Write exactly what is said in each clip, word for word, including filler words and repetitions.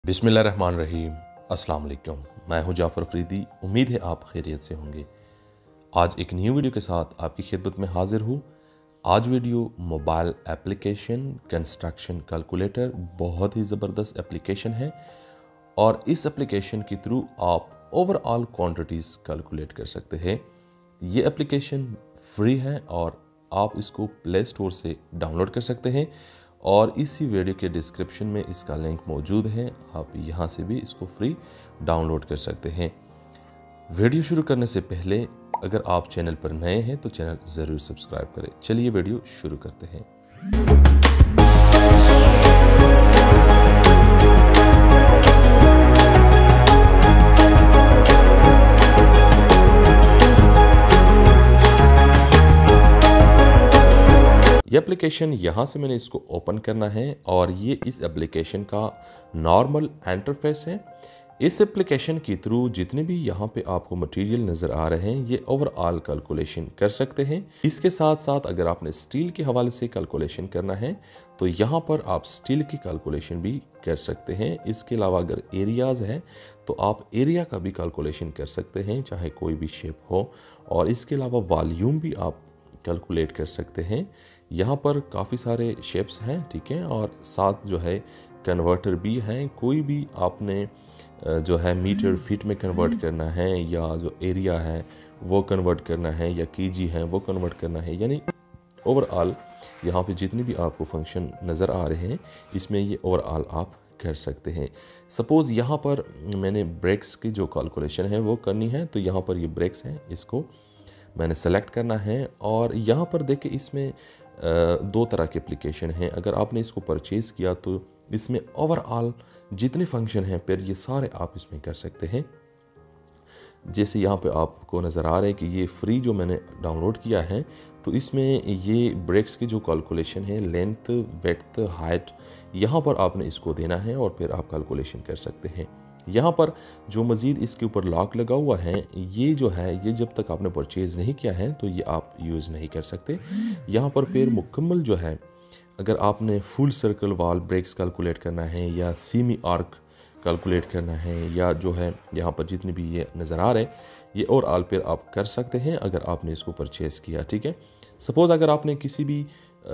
बिस्मिल्लाहिर्रहमानिर्रहीम। अस्सलाम वालेकुम। मैं हूं जाफ़र अफरीदी। उम्मीद है आप खैरियत से होंगे। आज एक न्यू वीडियो के साथ आपकी खिदमत में हाजिर हूं। आज video mobile application construction calculator, बहुत ही ज़बरदस्त एप्लीकेशन है और इस एप्लीकेशन के थ्रू आप ओवरऑल क्वांटिटीज़ कैलकुलेट कर सकते हैं। ये एप्लीकेशन फ्री है और आप इसको प्ले स्टोर से डाउनलोड कर सकते हैं और इसी वीडियो के डिस्क्रिप्शन में इसका लिंक मौजूद है, आप यहाँ से भी इसको फ्री डाउनलोड कर सकते हैं। वीडियो शुरू करने से पहले अगर आप चैनल पर नए हैं तो चैनल ज़रूर सब्सक्राइब करें। चलिए वीडियो शुरू करते हैं। ये एप्लीकेशन यहाँ से मैंने इसको ओपन करना है और ये इस एप्लीकेशन का नॉर्मल इंटरफेस है। इस एप्लीकेशन के थ्रू जितने भी यहाँ पे आपको मटेरियल नज़र आ रहे हैं ये ओवरऑल कैलकुलेशन कर सकते हैं। इसके साथ साथ अगर आपने स्टील के हवाले से कैलकुलेशन करना है तो यहाँ पर आप स्टील की कैलकुलेशन भी कर सकते हैं। इसके अलावा अगर एरियाज़ है तो आप एरिया का भी कैलकुलेशन कर सकते हैं, चाहे कोई भी शेप हो। और इसके अलावा वॉल्यूम भी आप कैलकुलेट कर सकते हैं। यहाँ पर काफ़ी सारे शेप्स हैं, ठीक है, और साथ जो है कन्वर्टर भी हैं। कोई भी आपने जो है मीटर फीट में कन्वर्ट करना है या जो एरिया है वो कन्वर्ट करना है या केजी है वो कन्वर्ट करना है, यानी ओवरऑल यहाँ पे जितनी भी आपको फंक्शन नज़र आ रहे हैं इसमें ये ओवरऑल आप कर सकते हैं। सपोज़ यहाँ पर मैंने ब्रेक्स की जो कैलकुलेशन है वो करनी है तो यहाँ पर ये ब्रेक्स हैं, इसको मैंने सेलेक्ट करना है। और यहाँ पर देखिए इसमें दो तरह के एप्लीकेशन हैं। अगर आपने इसको परचेज़ किया तो इसमें ओवरऑल जितने फंक्शन हैं फिर ये सारे आप इसमें कर सकते हैं। जैसे यहाँ पे आपको नज़र आ रहा है कि ये फ्री जो मैंने डाउनलोड किया है तो इसमें ये ब्रेक्स की जो कैलकुलेशन है, लेंथ, विड्थ, हाइट, यहाँ पर आपने इसको देना है और फिर आप कैलकुलेशन कर सकते हैं। यहाँ पर जो मज़ीद इसके ऊपर लॉक लगा हुआ है ये जो है ये जब तक आपने परचेज़ नहीं किया है तो ये आप यूज़ नहीं कर सकते। यहाँ पर फिर मुकम्मल जो है अगर आपने full circle wall bricks calculate करना है या सेमी आर्क कैलकुलेट करना है या जो है यहाँ पर जितने भी ये नज़र आ रहे हैं ये और आल पर आप कर सकते हैं अगर आपने इसको परचेज़ किया, ठीक है। सपोज़ अगर आपने किसी भी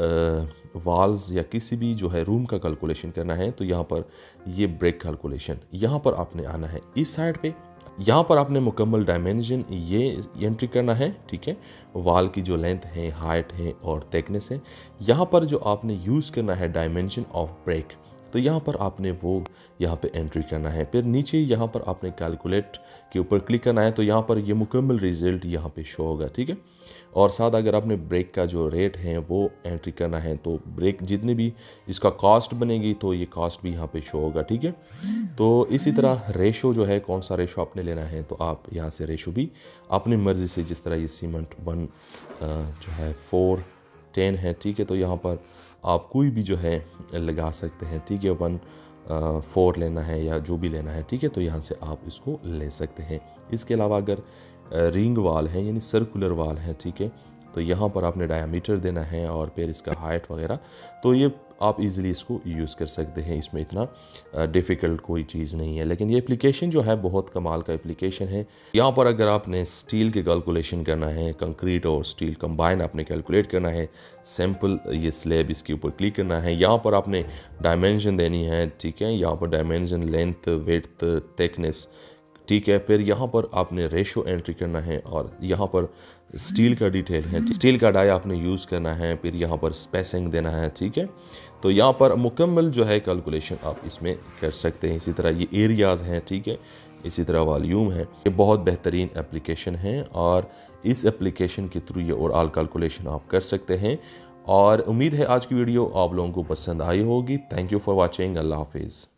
वाल्स या किसी भी जो है रूम का कैलकुलेशन करना है तो यहाँ पर ये ब्रेक कैलकुलेशन यहाँ पर आपने आना है इस साइड पे। यहाँ पर आपने मुकम्मल डायमेंशन ये एंट्री करना है, ठीक है। वाल की जो लेंथ है, हाइट है और थिकनेस है। यहाँ पर जो आपने यूज़ करना है डायमेंशन ऑफ ब्रेक तो यहाँ पर आपने वो यहाँ पे एंट्री करना है। फिर नीचे यहाँ पर आपने कैलकुलेट के ऊपर क्लिक करना है तो यहाँ पर ये मुकम्मल रिज़ल्ट यहाँ पे शो होगा, ठीक है। और साथ अगर आपने ब्रेक का जो रेट है वो एंट्री करना है तो ब्रेक जितनी भी इसका कॉस्ट बनेगी तो ये कॉस्ट भी यहाँ पे शो होगा, ठीक है। तो इसी तरह रेशो जो है, कौन सा रेशो आपने लेना है तो आप यहाँ से रेशो भी अपनी मर्ज़ी से, जिस तरह ये सीमेंट वन जो है फोर टेन है, ठीक है, तो यहाँ पर आप कोई भी जो है लगा सकते हैं, ठीक है। वन फोर लेना है या जो भी लेना है, ठीक है, तो यहाँ से आप इसको ले सकते हैं। इसके अलावा अगर रिंग वाल है यानी सर्कुलर वाल है, ठीक है, तो यहाँ पर आपने डायमीटर देना है और फिर इसका हाइट वगैरह, तो ये आप इजीली इसको यूज़ कर सकते हैं। इसमें इतना डिफ़िकल्ट कोई चीज़ नहीं है। लेकिन ये एप्लीकेशन जो है बहुत कमाल का एप्लीकेशन है। यहाँ पर अगर आपने स्टील के कैलकुलेशन करना है, कंक्रीट और स्टील कंबाइन आपने कैलकुलेट करना है, सिंपल ये स्लैब इसके ऊपर क्लिक करना है। यहाँ पर आपने डायमेंशन देनी है, ठीक है, यहाँ पर डायमेंशन, लेंथ, विड्थ, थिकनेस, ठीक है। फिर यहाँ पर आपने रेशो एंट्री करना है और यहाँ पर स्टील का डिटेल है, स्टील का डाई आपने यूज़ करना है। फिर यहाँ पर स्पेसिंग देना है, ठीक है। तो यहाँ पर मुकम्मल जो है कैलकुलेशन आप इसमें कर सकते हैं। इसी तरह ये एरियाज़ हैं, ठीक है, इसी तरह वॉल्यूम है। ये बहुत बेहतरीन एप्लीकेशन है और इस एप्लीकेशन के थ्रू ये और ऑल कैलकुलेशन आप कर सकते हैं। और उम्मीद है आज की वीडियो आप लोगों को पसंद आई होगी। Thank you for watching. अल्लाह हाफिज़।